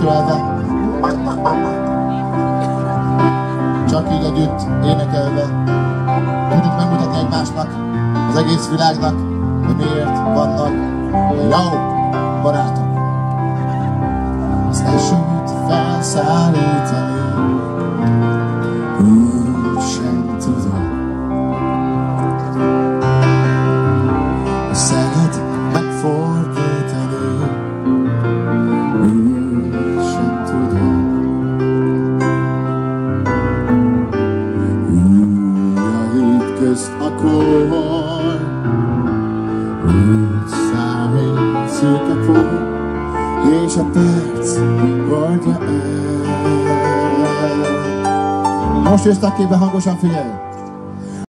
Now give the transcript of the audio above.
megölelve, csak így együtt énekelve tudjuk megmutatni egymásnak, az egész világnak, hogy miért vannak jó barátok. Az esőt felszállítani úgy sem tudom, a szelet megfordítani úgy sem tudom. A hétköz akkor úgy számít szürke por, és a perc hordja el. Most jössz képbe, hangosan figyelj!